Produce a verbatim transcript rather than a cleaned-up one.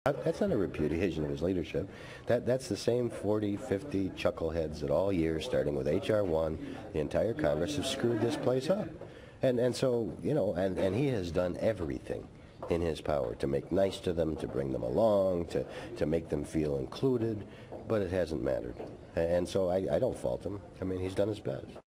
That's not a repudiation of his leadership. That that's the same forty, fifty chuckleheads that all year, starting with H R one, the entire Congress have screwed this place up. And and so, you know, and, and he has done everything in his power to make nice to them, to bring them along, to, to make them feel included, but it hasn't mattered. And so I, I don't fault him. I mean, he's done his best.